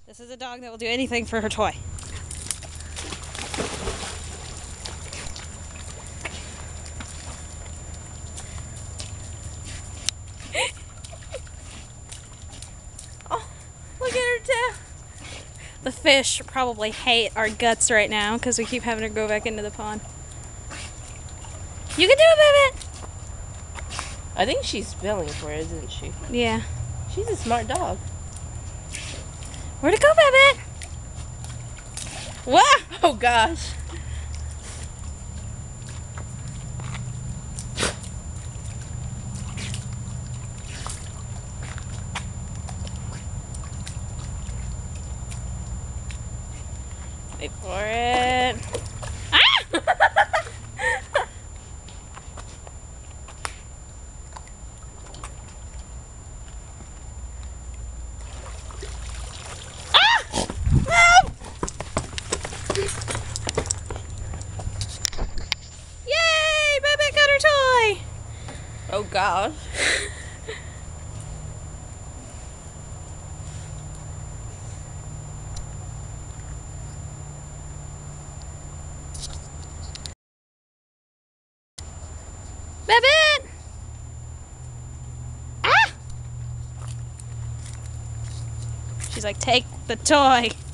This is a dog that will do anything for her toy. Oh, look at her tail. The fish probably hate our guts right now because we keep having to go back into the pond. You can do it, Babette! I think she's feeling for it, isn't she? Yeah. She's a smart dog. Where'd it go, Babette? What? Oh gosh. Wait for it. Ah! Yay! Babette got her toy! Oh gosh. Babette! Ah! She's like, take the toy.